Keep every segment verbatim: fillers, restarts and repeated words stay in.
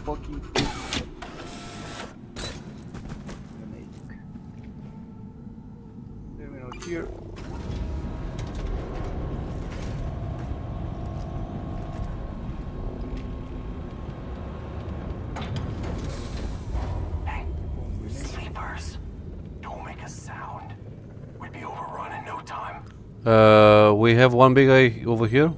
fucking amazing. Terminal here. Hey, sleepers, don't make a sound. We'd be overrun in no time. Uh, we have one big guy over here.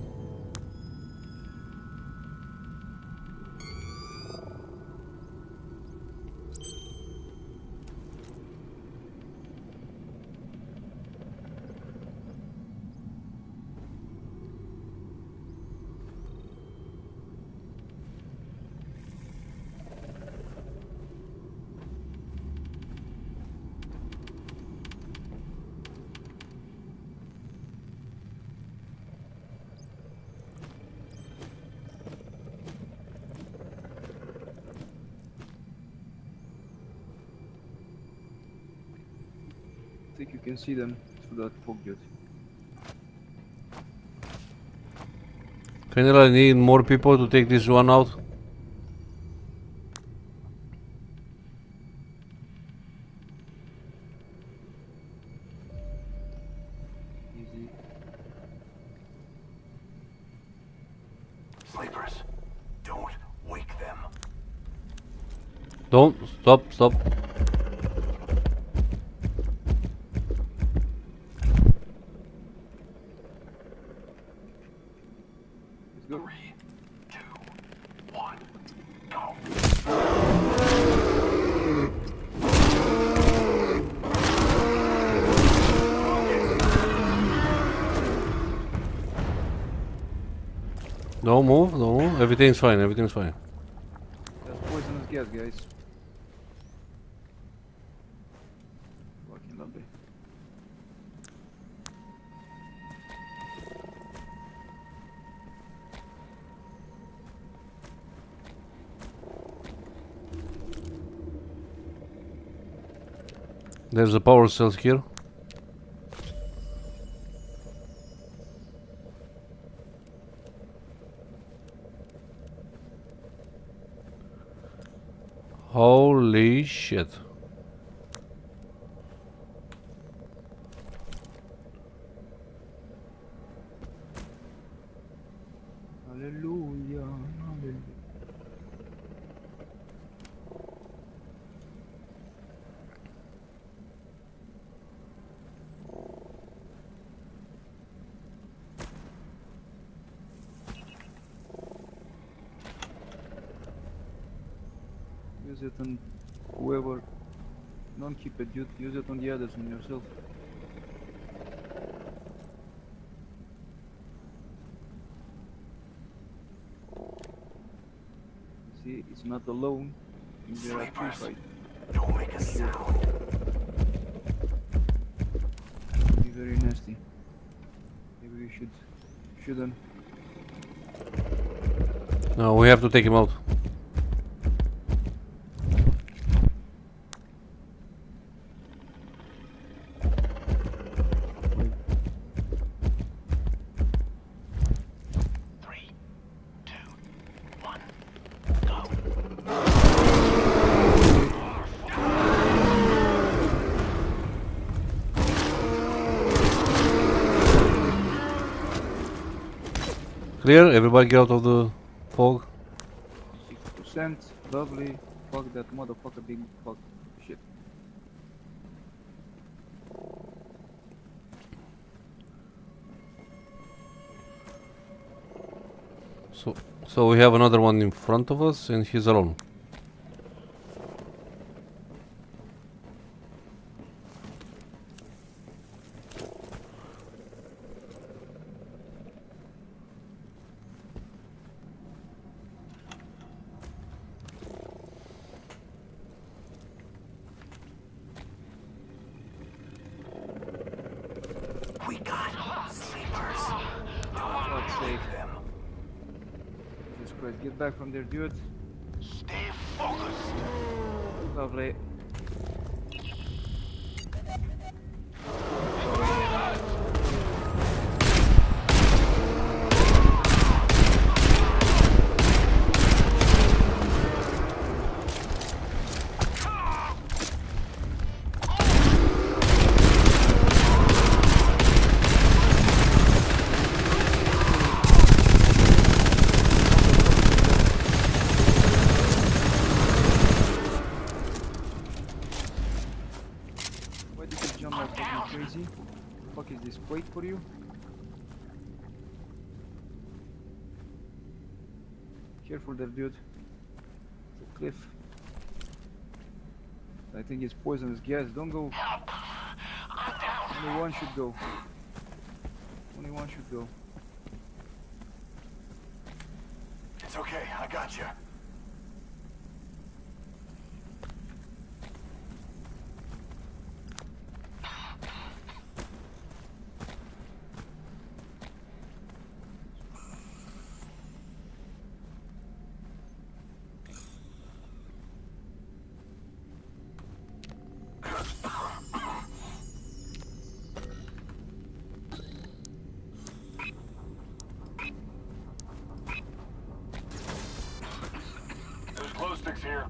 I think you can see them through that fog jet. General, I need more people to take this one out. Easy. Sleepers, don't wake them. Don't stop, stop. Let's go. Three, two, one, go. Don't move, don't move. Everything's fine, everything's fine. That's poisonous gas, guys. Fucking lovely. There's the power cells here. Holy shit. Hallelujah. Hallelujah. Use it on whoever. Don't keep it, dude. Use it on the others and yourself. See, it's not alone. There are three Sleepers, fights. don't make a sound. It'll be very nasty. Maybe we should shoot them. No, we have to take him out. Three, two, one, go. Clear, everybody get out of the fog. six percent. Lovely. Fuck that motherfucker big fuck shit. So, so we have another one in front of us and he's alone. We got sleepers. Fuck's sake. Them. Jesus Christ, get back from there, dude. Stay focused. Lovely. for you. Careful there, dude. It's a cliff. I think it's poisonous gas. Don't go. Only one should go. Only one should go. It's okay, I got you. There's glow sticks here.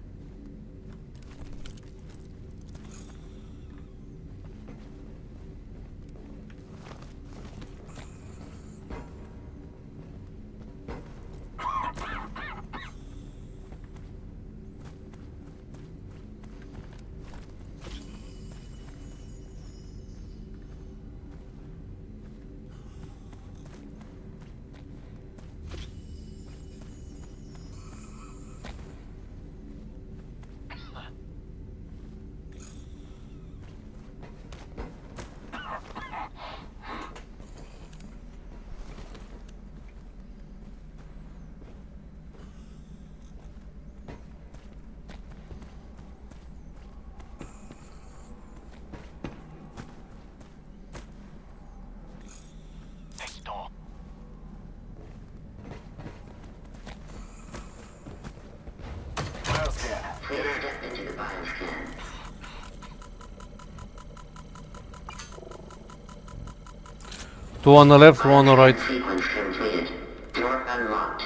Two on the left, one on the right. Sequence completed. Door unlocked.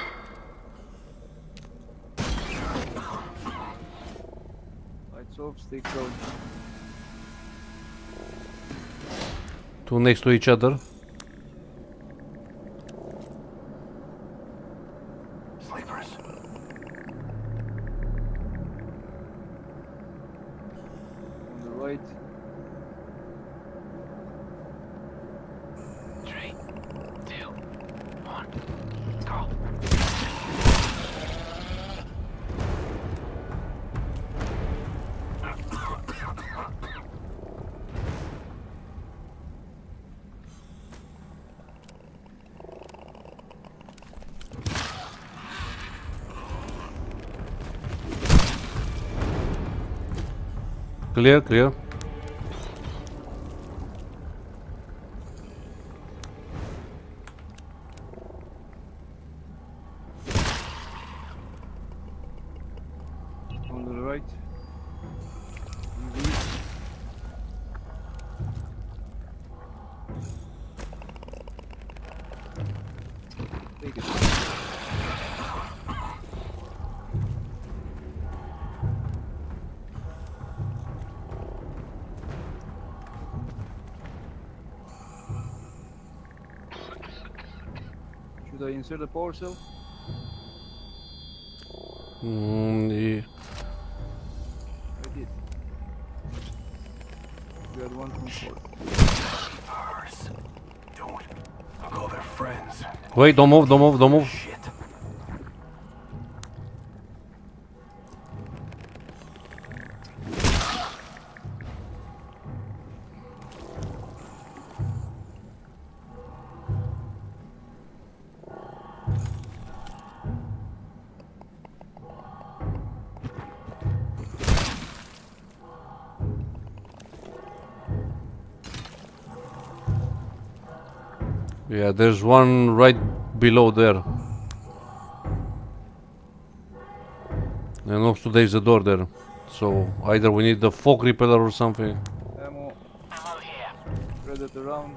Lights off, stay close. Two next to each other. Sleepers. On the right. Three, two, one, go. Clear, clear. On the right. Take it. Should I insert the power cell? Mm, yeah. I did. We had one comfort. Ours. Don't. I'll call their friends. Wait, don't move, don't move, don't move. Shit. Yeah, there's one right below there. And also there's a door there. So either we need the fog repeller or something. Ammo. Ammo here. Spread it around.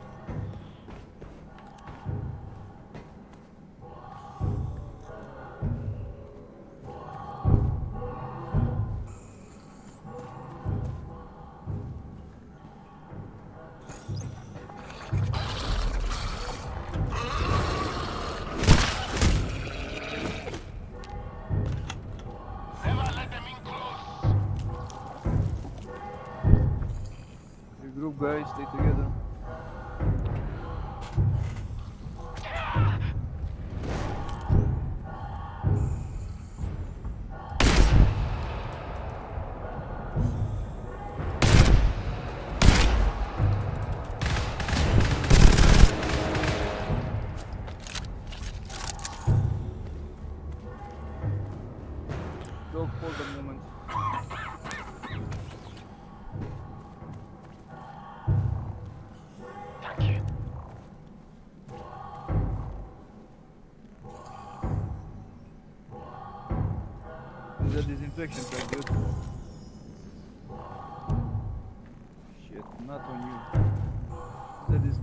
Regroup, guys. Stay together. Dog, hold a moment. Thank you. Use a disinfection pack, dude. Shit, not on you. That is.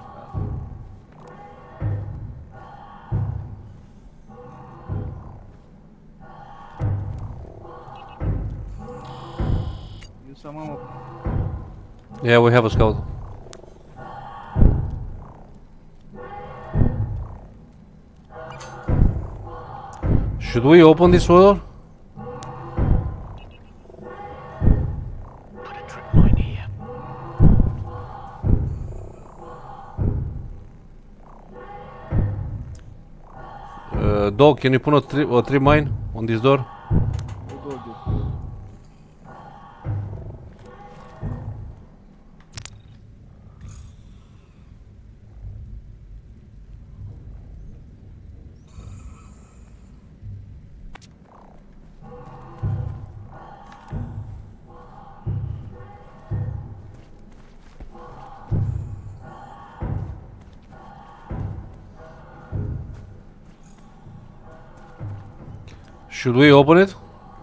Use some ammo. Yeah, we have a scout. Should we open this door? Put a trip mine here. Uh, dog, can you put a trip, a trip mine on this door? What dog, dude? Should we open it?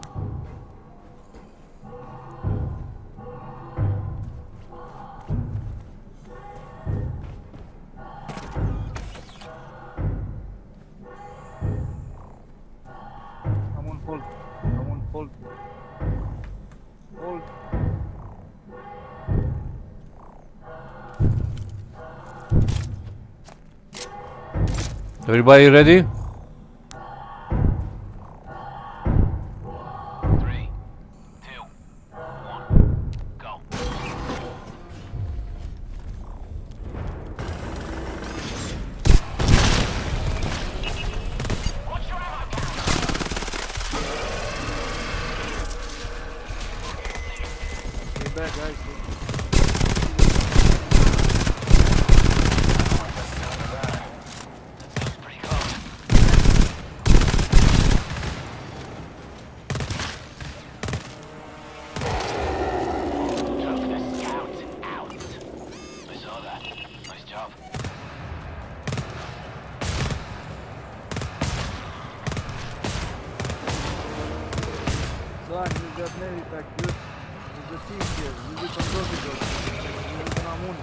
I'm on hold. I'm on hold. Hold. Everybody ready? Three, two, one, go. Watch your ammo count. Stay back, guys. Sounds pretty close. Took the scout out. I saw that. Nice job. Son, use that melee pack, dude. There's a thief here. Use it on Rosie. Use it on Amun.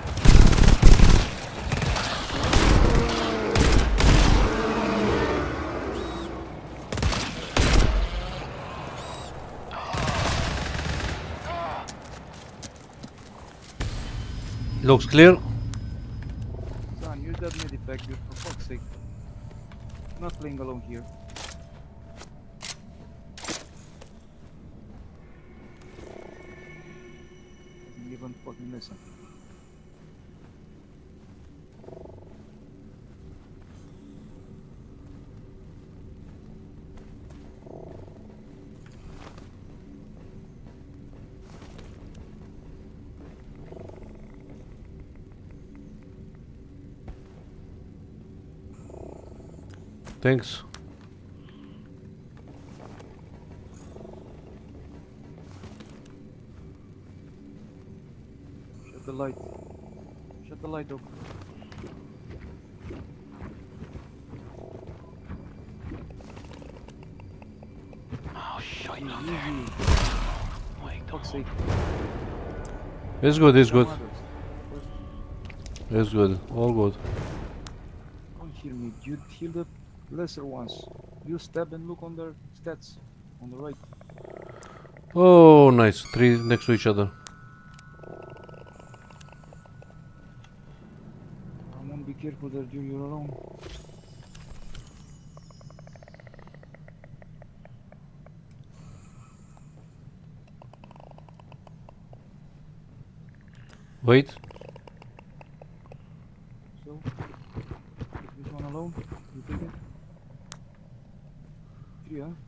Looks clear. Son, use that melee pack, dude, for fuck's sake. Not playing alone here. Doesn't even fucking listen. Thanks. Shut the light. Shut the light off. Oh, shit, not Easy. there. Wait, don't Fuck's sake. It's good, it's good. Others. It's good. All good. Don't heal me, dude. Heal the lesser ones. You stab and look on their stats. On the right. Oh, nice. Three next to each other. Come on, be careful there, dude. You're alone. Wait. So, this one alone. You take it. Three, huh?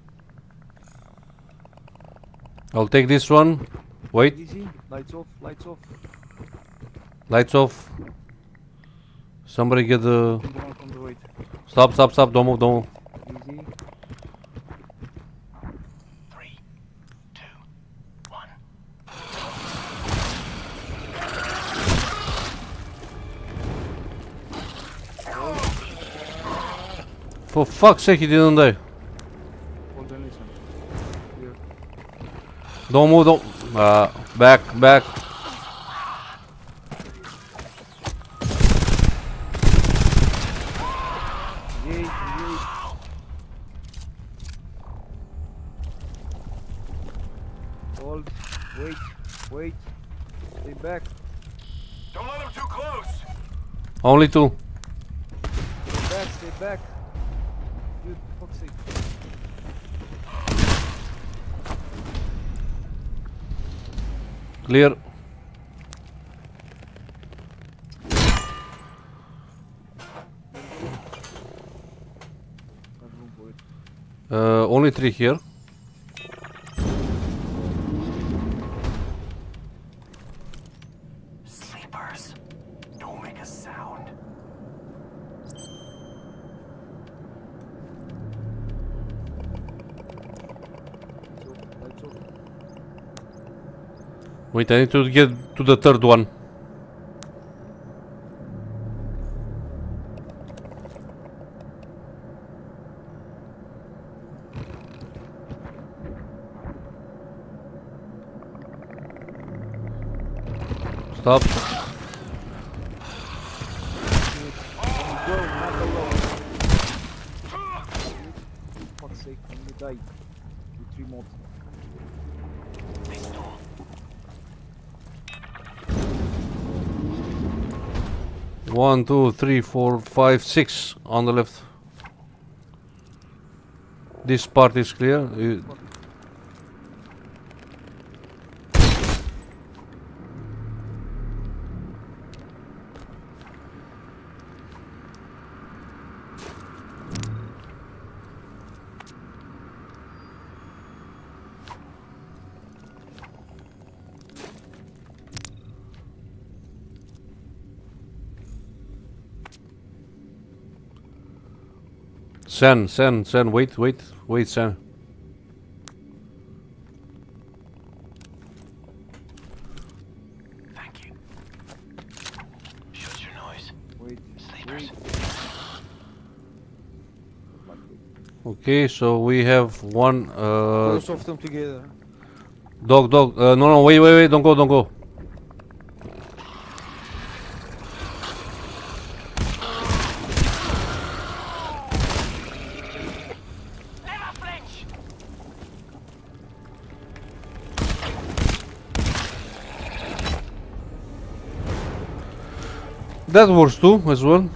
I'll take this one. Wait. Easy. Lights off. Lights off. Lights off. Somebody get the... The one from the right. Stop, stop, stop. Don't move, don't move. Easy. For fuck's sake, he didn't die. Hold and listen. Here. Don't move, don't. Uh, back, back. Engage, engage. Hold. Wait, wait. Stay back. Don't let him too close. Only two. Stay back, stay back. Dude, for fuck's sake. Clear. Have room for it. Uh, only three here. Sleepers. Don't make a sound. So, lights off. Wait, I need to get to the third one. Stop. Go, not alone. For fuck's sake, I'm gonna die. With remote. One, two, three, four, five, six on the left. This part is clear. You- Sen, Sen, Sen, wait, wait, wait, Sen. Thank you. Shut your noise. Wait, Sleepers. wait. Okay, so we have one. Uh, Both of them together. dog, dog. Uh, no, no, wait, wait, wait, don't go, don't go. Never flinch. That works too, as well.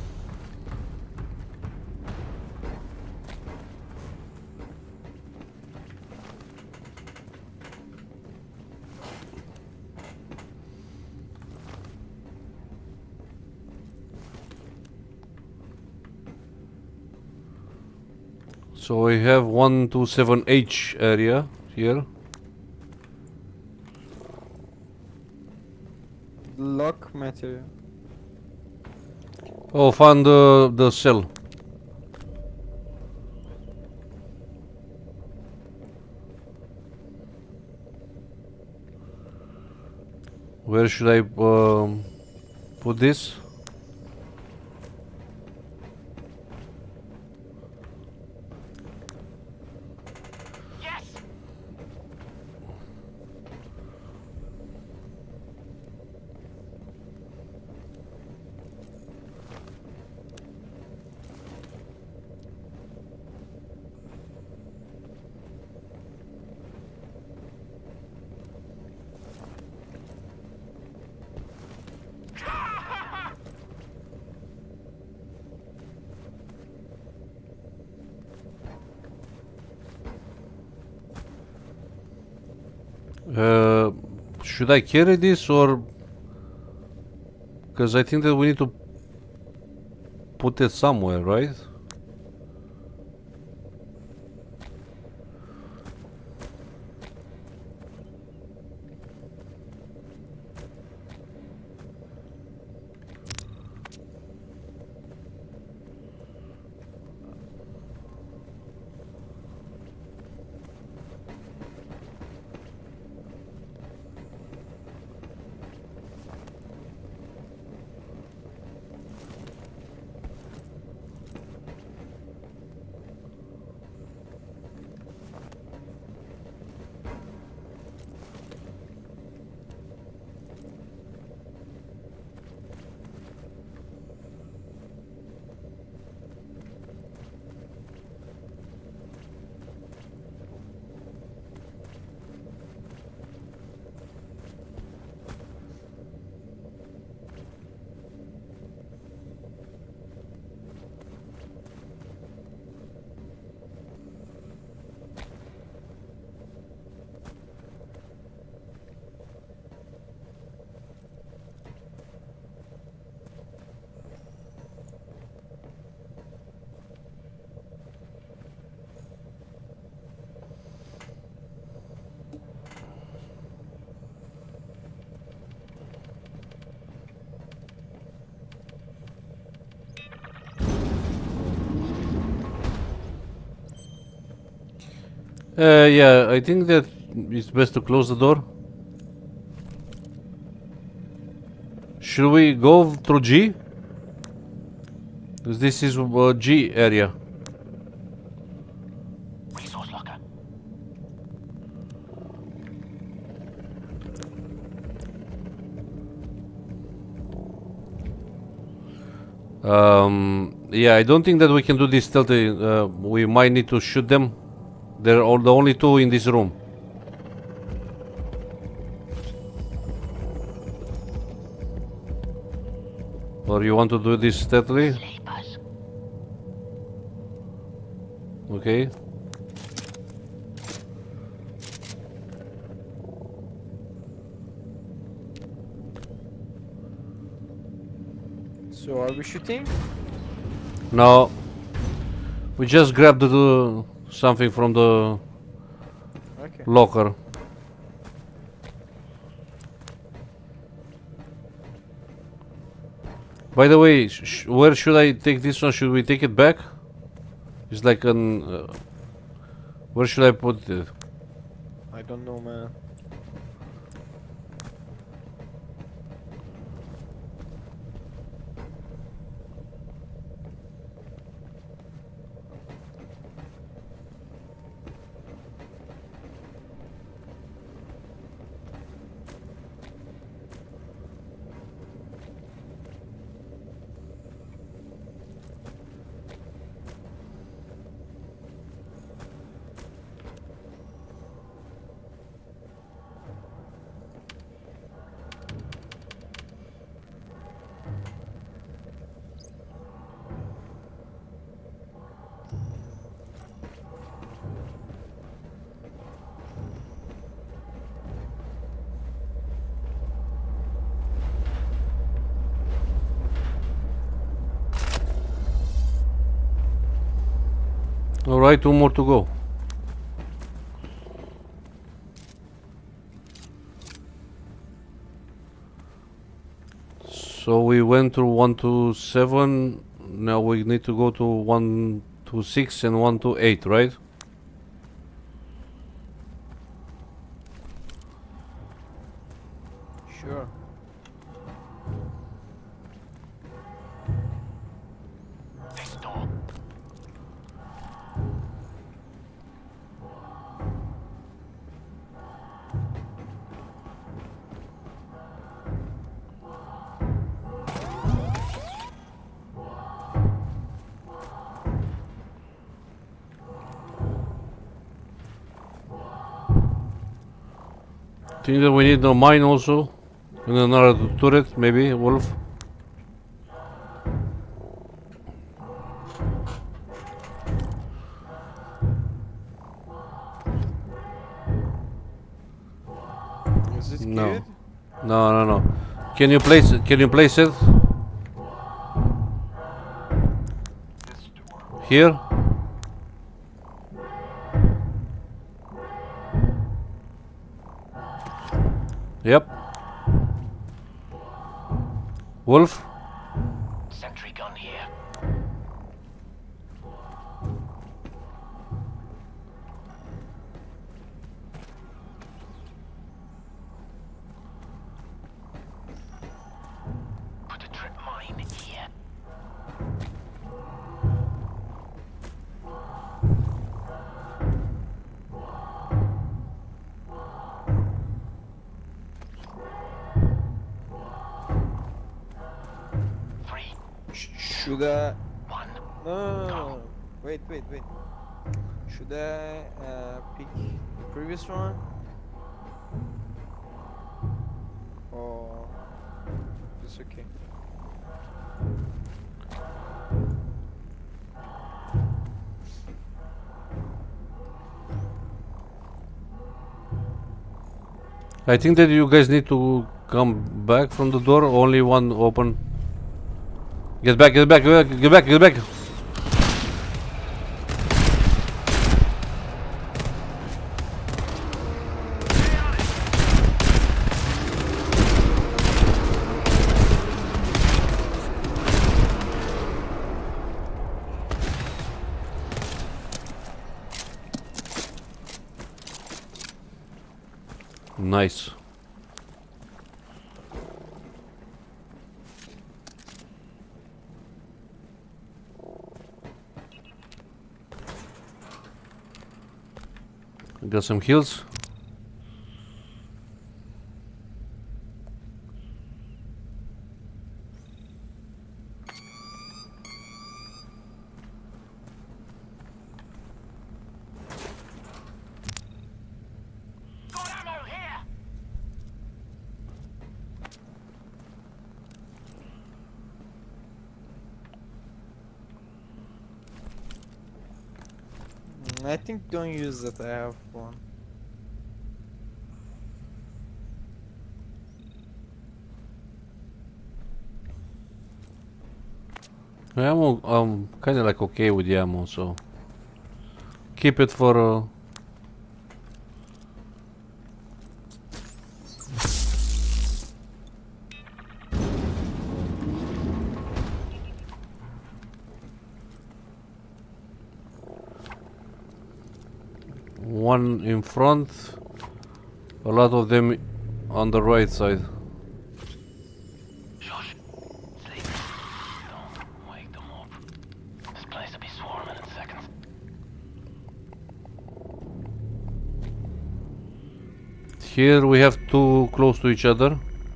So we have one two seven H area here. Lock material. Oh, found the the cell. Where should I um, put this? Yes. Uh, should I carry this or? Because I think that we need to put it somewhere, right? Uh, yeah, I think that it's best to close the door. Should we go through G? Because this is uh, G area. Resource locker. Um, yeah, I don't think that we can do this stealthy. Uh, we might need to shoot them. They're all the only two in this room. Or you want to do this stealthily? Okay. So are we shooting? No. We just grabbed the, something from the Okay. locker. By the way, sh sh where should I take this one? Should we take it back? It's like an... Uh, where should I put it? I don't know, man. Alright, two more to go. So we went to one to seven, now we need to go to one to six and one to eight, right? Sure. This door. Think that we need a mine also, and another turret, maybe, Wolf. Is it No. good? No, no, no. Can you place it? Can you place it This door. here? Yep. Wolf. Sentry gun here. Put a trip mine here. Three, Sh should I? one. No, no, no, no, no. Wait, wait, wait. Should I uh, pick the previous one? Or it's okay. I think that you guys need to come back from the door. Only one open. Get back, get back, get back, get back, get back. Nice. Got some heals. Got ammo here! Mm, I think don't use that. I have one. Ammo, I'm kind of like okay with the ammo, so keep it for. Uh, one in front, a lot of them on the right side. Josh, sleep. Don't wake them up. This place will be swarming in seconds. Here we have two close to each other.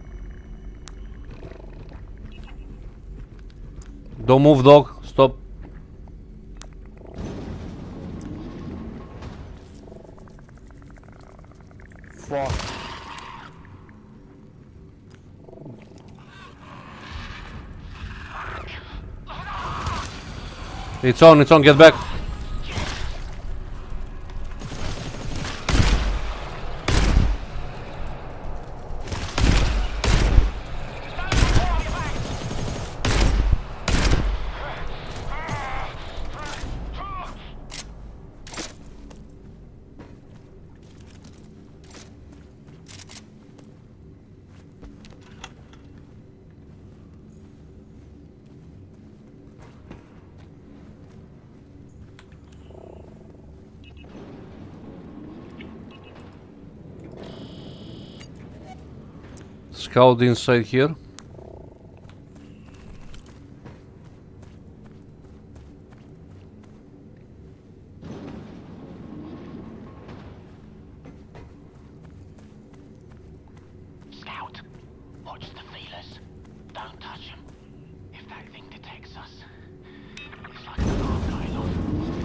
Don't move, dog. Stop. Fuck. It's on, it's on, get back. Scout inside here. Scout, watch the feelers. Don't touch them. If that thing detects us, it's like an alarm going off.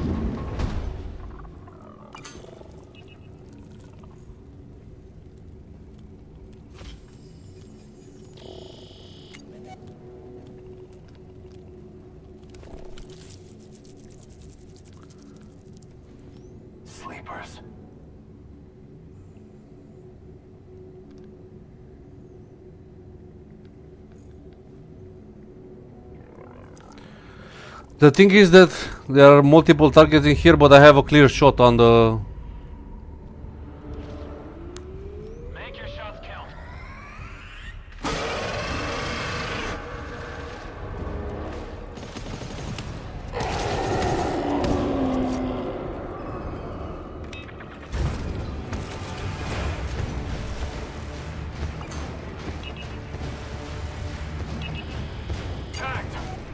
Sleepers. The thing is that there are multiple targets in here, but I have a clear shot on the. Make your shots count. Tagged.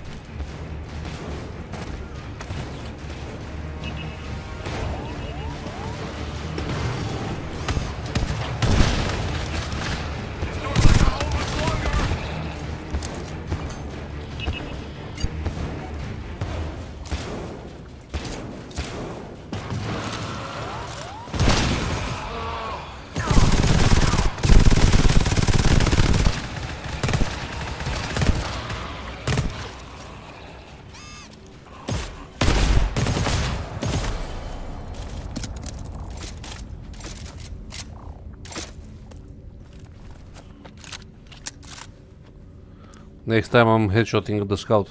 Next time I'm headshotting the scout.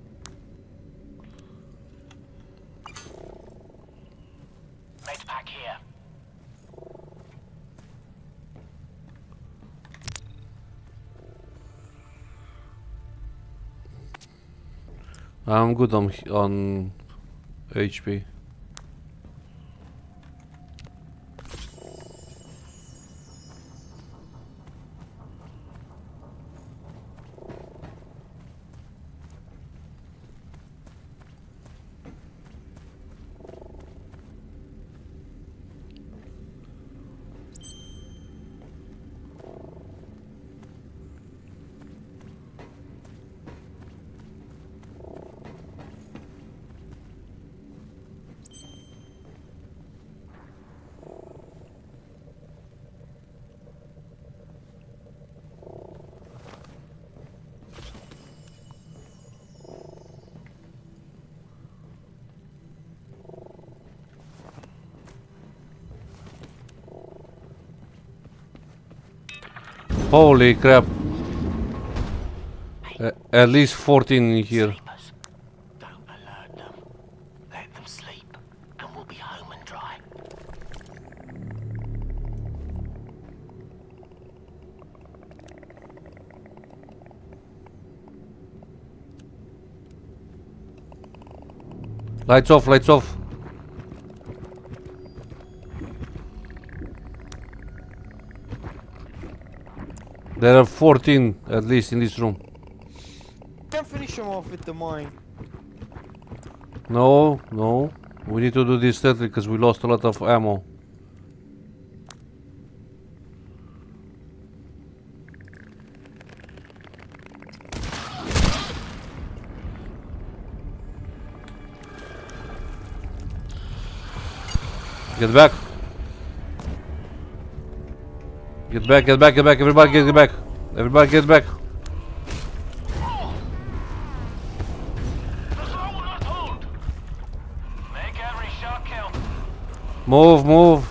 Mate pack here. I'm good on on H P. Holy crap. Uh, at least fourteen in here. Sleepers. Don't alert them. Let them sleep, and we'll be home and dry. Lights off, lights off. There are fourteen at least in this room. Can't finish him off with the mine. No, no. We need to do this stealthy because we lost a lot of ammo. Get back. Get back, get back, get back, everybody get, get back. Everybody get back. Make every shot count. Move, move.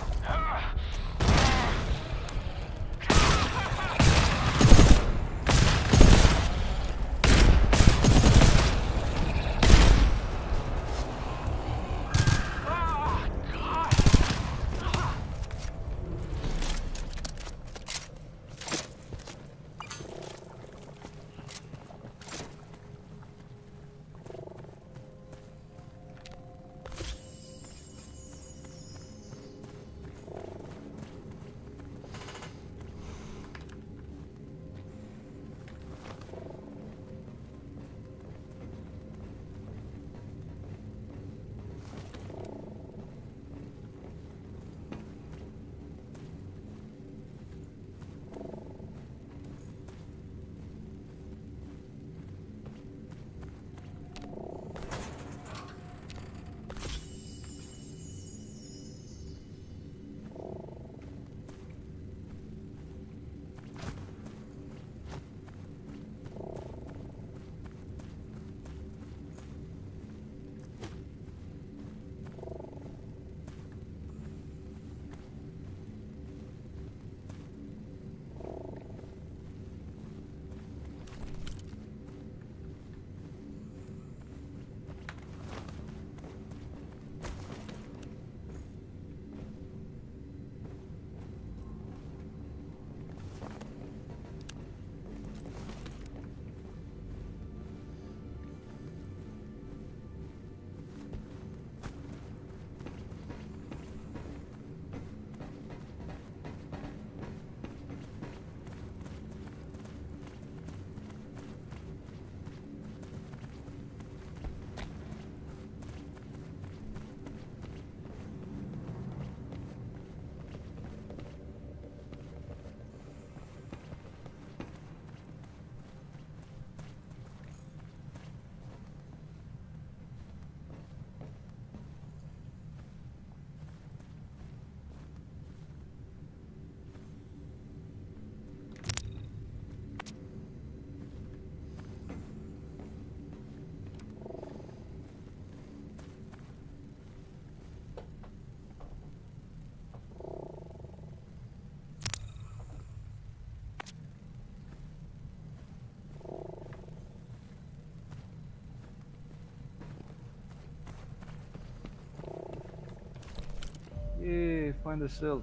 Yay, find the cell.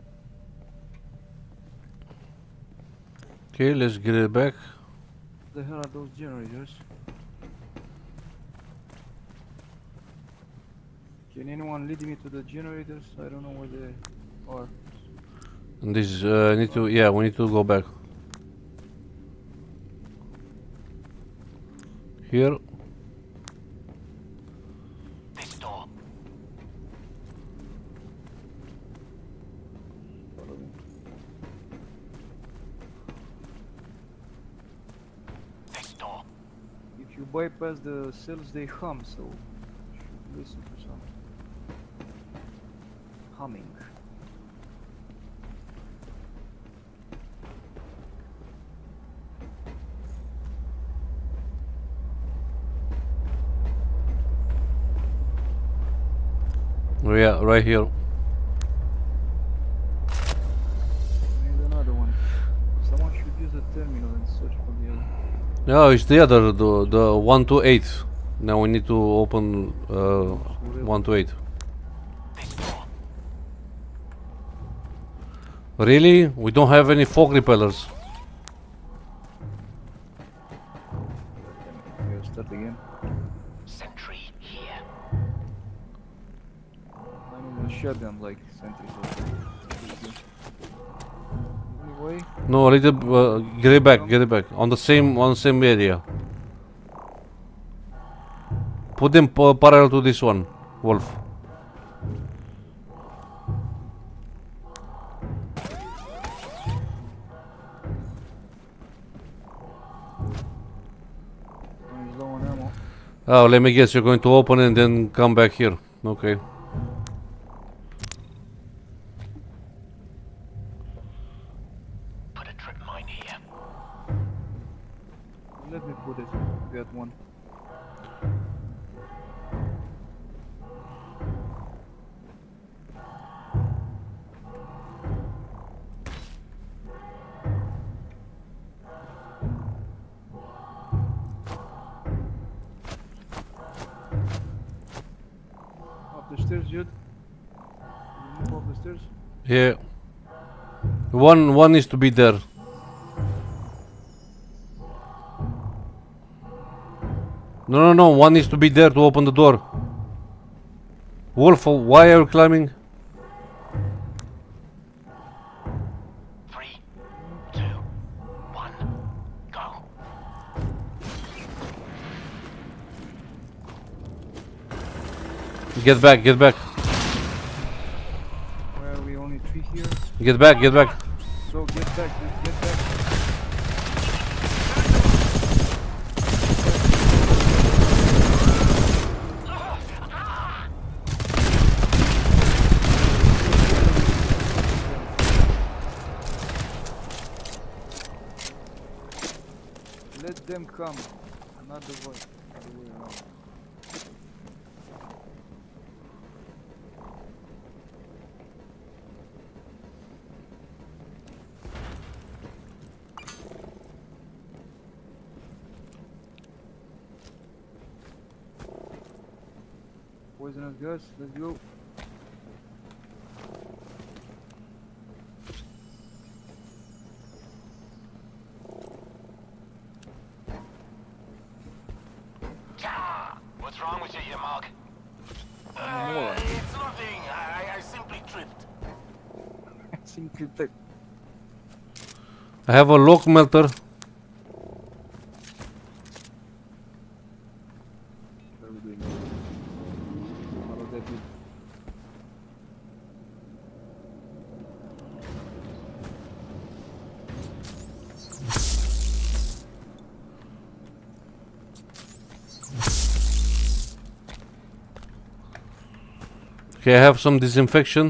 Okay, let's get it back. The hell are those generators? Can anyone lead me to the generators? I don't know where they are. And this uh, need to, yeah, we need to go back. Here. This door. Follow me. This door. If you bypass the cells, they hum, so you should listen to some humming. Oh, yeah, right here. Need another one. Someone should terminal and search for the other. No, it's the other, the, the one to eight. Now we need to open uh, one to eight. This door. Really? We don't have any fog repellers. We'll start again. Sentry here. I need a shotgun like sentries. Anyway, No, a little. Uh, get it back. Get it back. On the same, on the same area. Put them pa parallel to this one, Wolf. one is low on ammo. Oh, let me guess. You're going to open and then come back here. Okay. Put a trip mine here. Let me put it. Got one. Up the stairs, Jude. Can you move up the stairs? Yeah. One, one needs to be there. No, no, no. One needs to be there to open the door. Wolf, why are you climbing? Three, two, one, go. Get back, get back. Where are we? Only three here. Get back, get back. So get back, Jude, get back. Let them come, not the way, the way around. Poisonous gas, let's go. Ah, what's wrong with you, you mug? More. Uh, it's nothing. I, I simply tripped. Simply take. I have a lock melter. What are we doing? How does that do? Okay, I have some disinfection.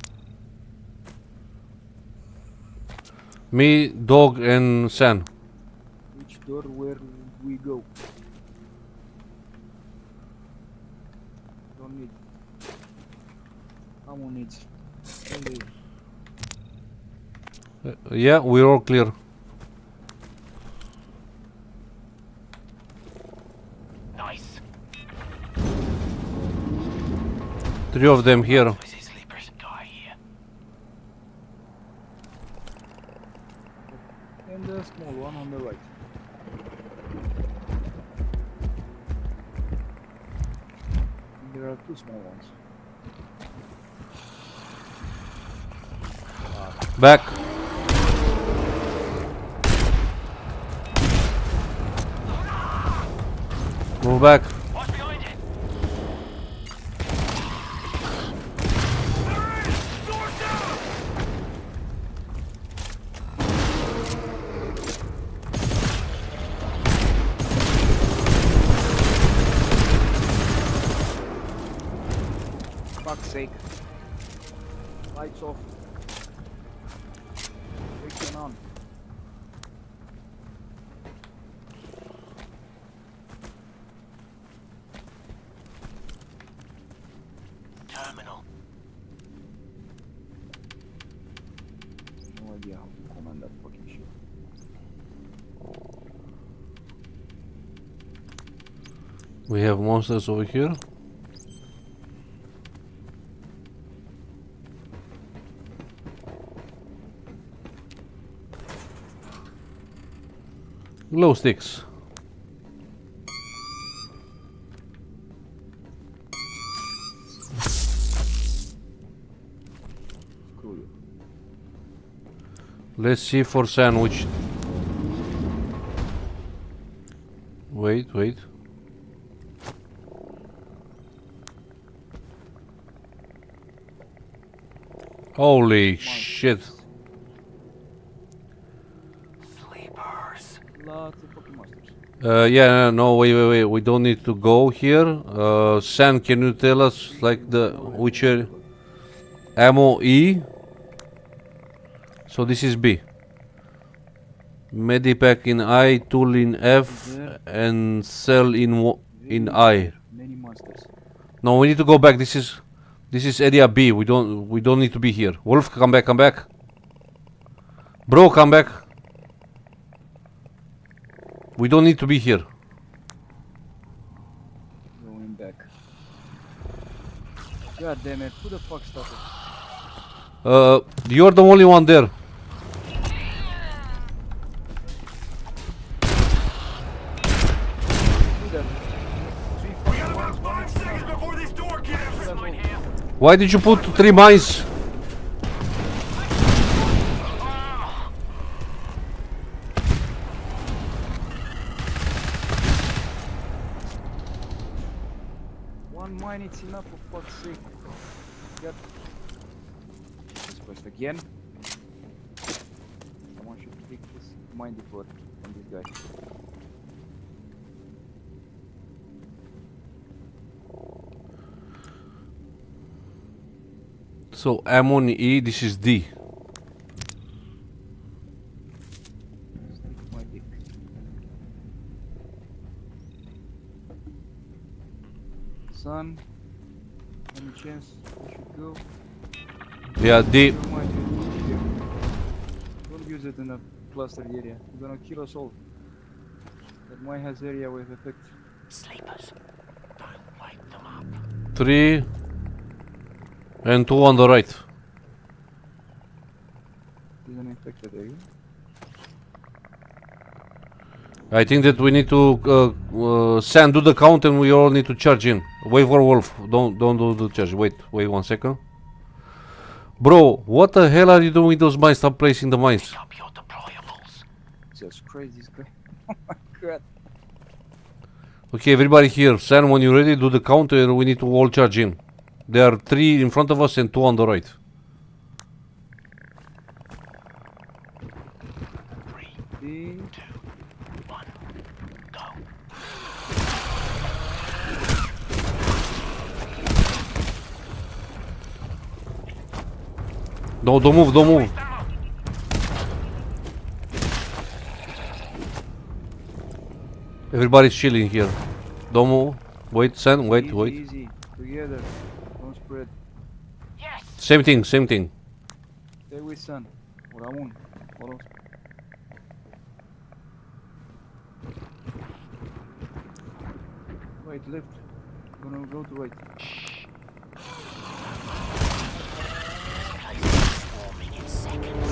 Me, dog, and San. Which door, where we go? Don't need. Ammo needs. Okay. Uh, yeah, we're all clear. Nice. Three of them here. This is sleepers. Guy here. And the small one on the right. And there are two small ones. Back. Move back. Watch behind you. Doors down. Fuck's sake. Lights off. Lights on. Terminal. No idea how to command that fucking shit. We have monsters over here. Glow sticks. Cool. Let's see for sandwich. Wait, wait. Holy shit. Sleepers. Lots of fucking monsters. Uh, yeah, no, wait, wait, wait. We don't need to go here. Uh, Sam, can you tell us, like, the which area? Ammo E. So this is B. Medipack in I, tool in F, and cell in w in I. Many monsters. No, we need to go back. This is, this is area B. We don't, we don't need to be here. Wolf, come back, come back. Bro, come back. We don't need to be here. Going back. God damn it! Who the fuck stopped it? Uh, you're the only one there. Who that? Three fucking ones. Five seconds before this door gives. Why did you put three mines? One mine, it's enough for fuck's sake. God. This quest again. Someone should take this mine depot from this guy. So ammo in E, this is D. Stick my dick. Son, any chance we should go? Yeah, D. Never mind, dude. Here. Don't use it in a clustered area. You're gonna kill us all. That mine has area with effect. Sleepers. Don't wake them up. Three. And two on the right. Isn't infected area. I think that we need to uh, uh, Sam, do the count and we all need to charge in. Wait for Wolf. Don't don't do the charge. Wait, wait one second. Bro, what the hell are you doing with those mines? Stop placing the mines. Pick up your deployables. Jesus Christ, this guy. Oh my god. Okay, everybody here. Sam, when you're ready, do the count and we need to all charge in. There are three in front of us and two on the right. Three, Three, two, one, go. No, don't move, don't move. Everybody's chilling here. Don't move. Wait, Sam, wait, easy, wait. easy. Together. Don't spread. Yes. Same thing, same thing. Stay with Sun. Or I won't. Follow. Right, left. Gonna go to right. Swarming in seconds.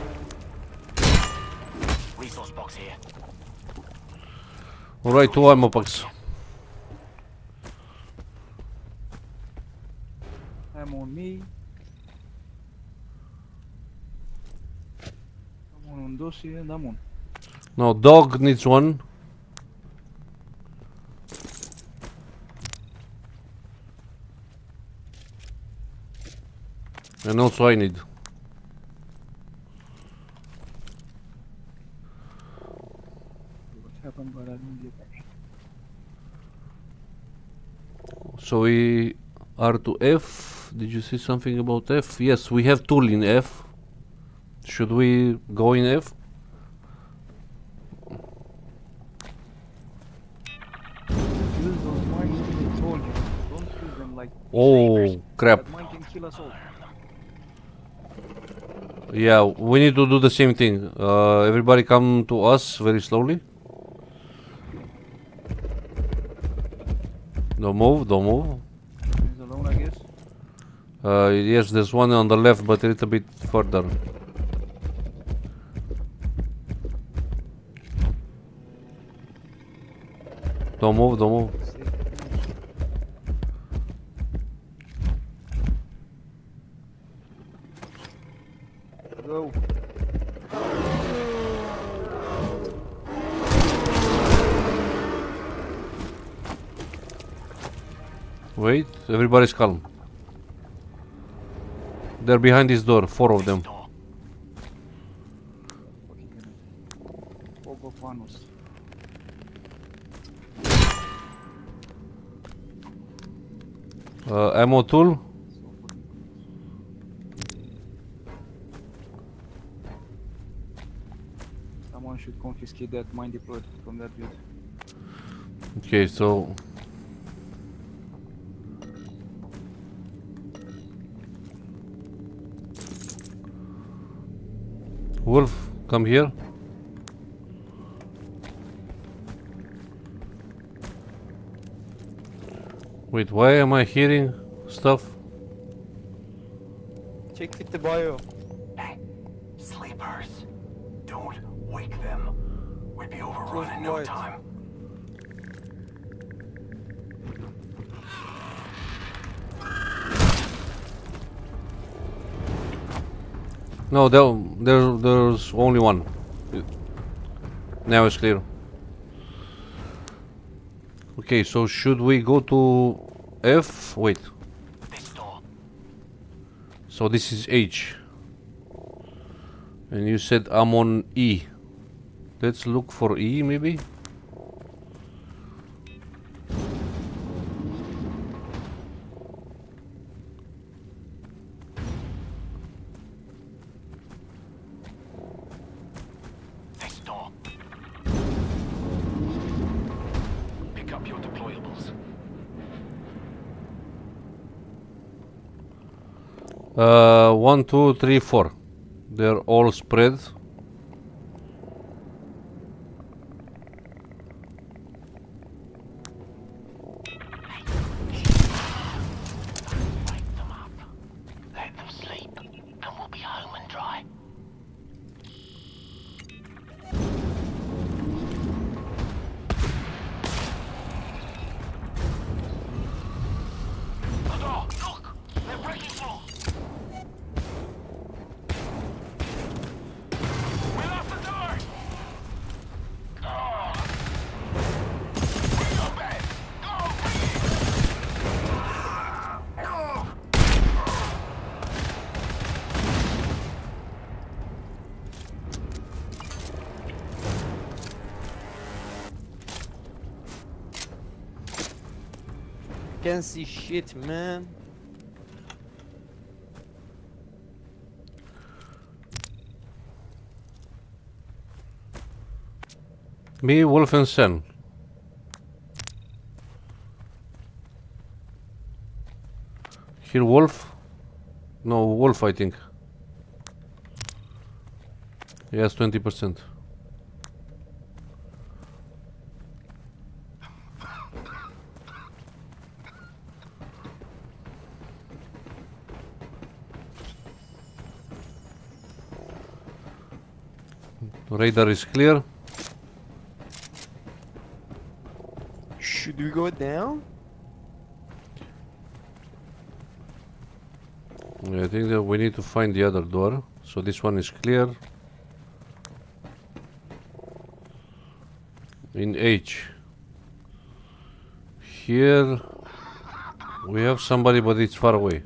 Resource box here. Alright, two ammo packs. I'm on me. I'm on Dosi and I'm on. No, dog needs one. And also I need. What happened, but I don't get any. So we R to F. Did you see something about F? Yes, we have tool in F. Should we go in F? Use those mines when they told you. Don't use them like Oh crap. that mine can kill us all. Yeah, we need to do the same thing. Uh, everybody come to us very slowly. Don't move, don't move. He's alone, I guess. Uh, yes, there's one on the left, but a little bit further. Don't move, don't move. Go. Wait, everybody's calm. They're behind this door, four of them. Fogo panos. Uh, ammo tool. Someone should confiscate that mine deployed from that dude. Okay, so Wolf, come here. Wait, why am I hearing stuff? Check with the bio. Hey, sleepers. Don't wake them. We'd be overrun in no quiet. time. No, there, there, there's only one. Now it's clear. Okay, so should we go to F? Wait. This door. So this is H. And you said I'm on E. Let's look for E, maybe? This door. Pick up your deployables. Uh, one, two, three, four. They're all spread. Wake them up. Let them sleep, and we'll be home and dry. The door! Look! They're breaking through! We lost the door! Oh. We go back! Go! No! Can't see shit, man. Me, Wolf and Sen. Here Wolf? No, Wolf I think. Yes, twenty percent. Radar is clear. Should we go down? I think that we need to find the other door. So this one is clear. In H. Here we have somebody, but it's far away.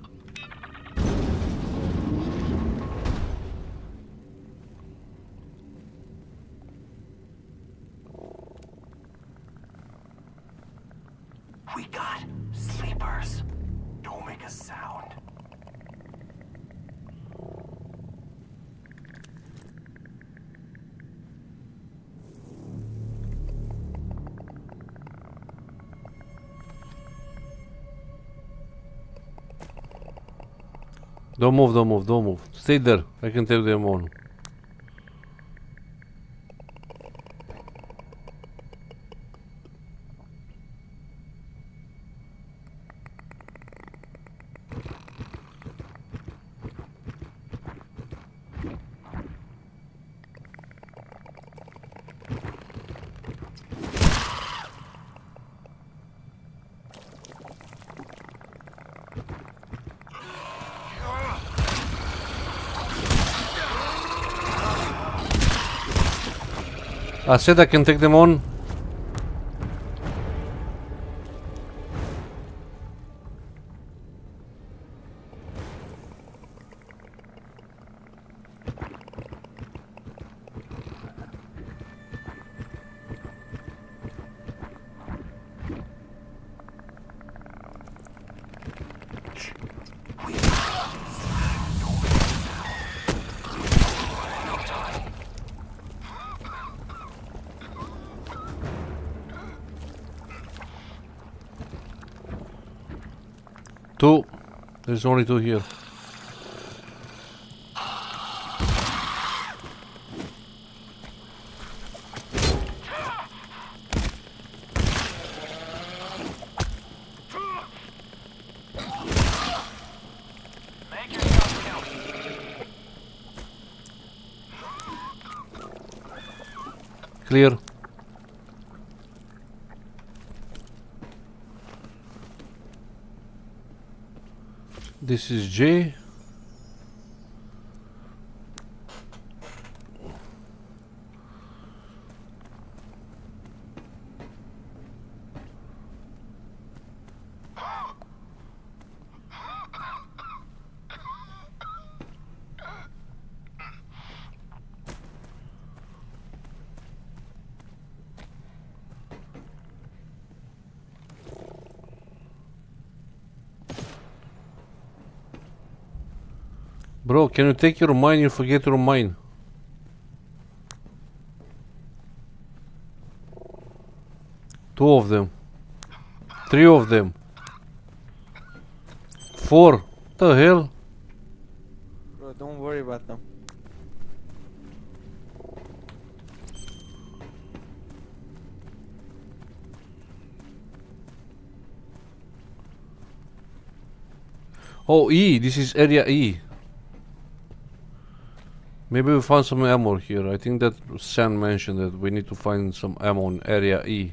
We got sleepers. Don't make a sound. Don't move, don't move, don't move. Stay there. I can take them on. I said I can take them on. Two. There's only two here. Make yourself count. Clear. This is J. Bro, can you take your mine? You forget your mine. Two of them. Three of them. Four. What the hell? Bro, don't worry about them. Oh, E. This is area E. Maybe we found some ammo here. I think that Sam mentioned that we need to find some ammo in area E.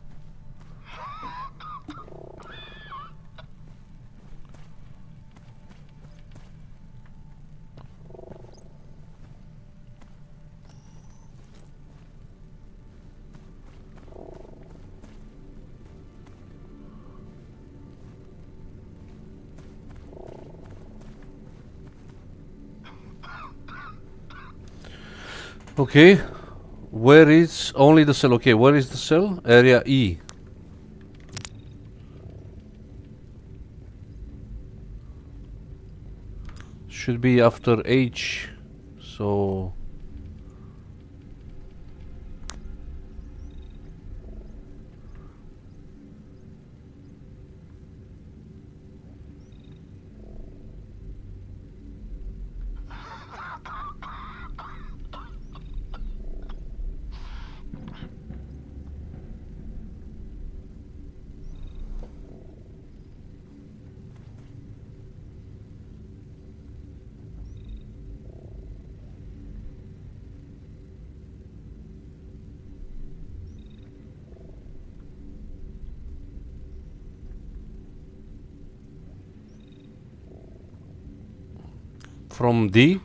Okay, where is only the cell? Okay, where is the cell? Area E. Should be after H, so from D.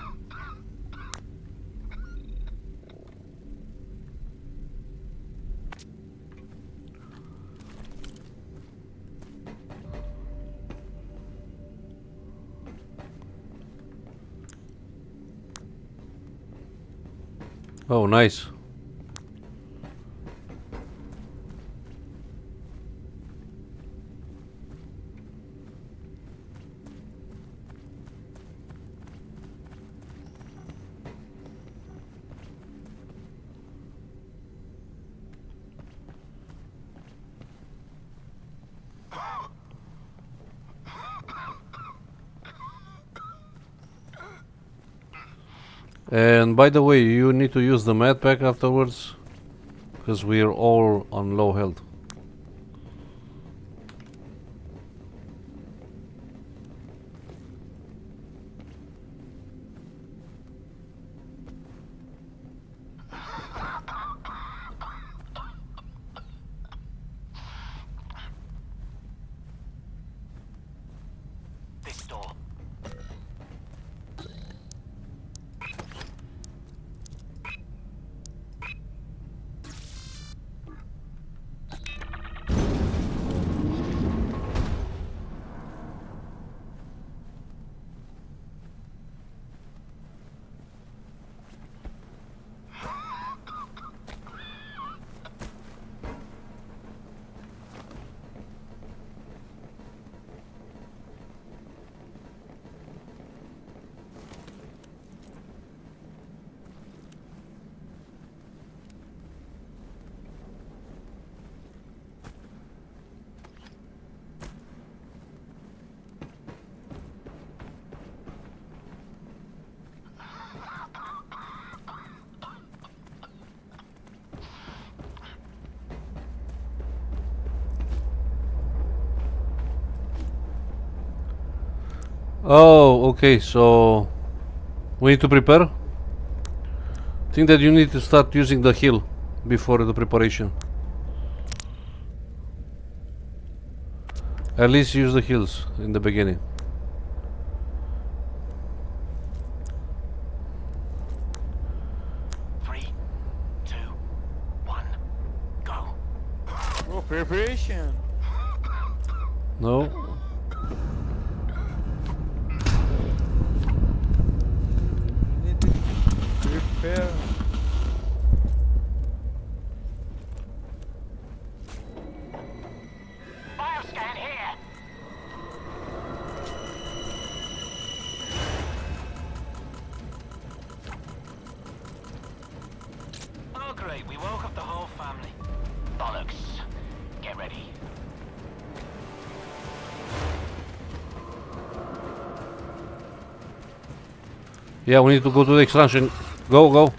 Oh, nice. And by the way, you need to use the med pack afterwards, because we are all on low health. This door. Oh, okay, so we need to prepare. Think that you need to start using the heal before the preparation. At least use the heals in the beginning. Three, two, one, go. Oh, preparation. No? Need to prepare. Bioscan here. Oh great, we woke up the whole family. Bollocks. Get ready. Yeah, we need to go to the extraction. Go, go.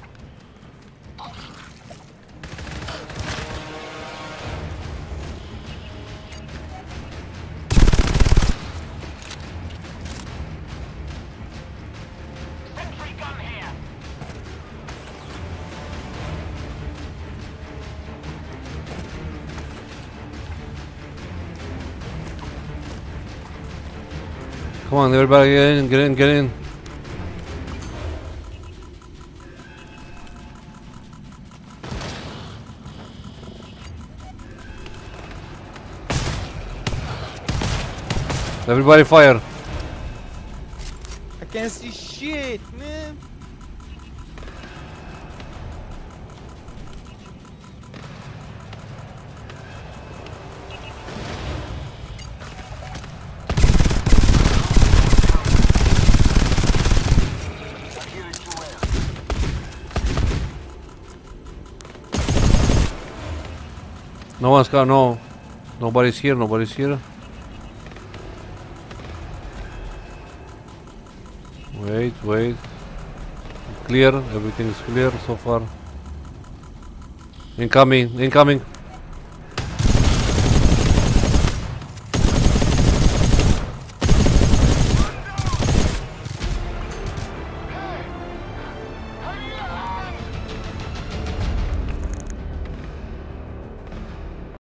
Sentry gun here. Come on, everybody, get in, get in, get in. Everybody fire. I can't see shit, man. No one's got, no. Nobody's here, nobody's here. Wait, wait. Clear, everything is clear so far. Incoming, incoming.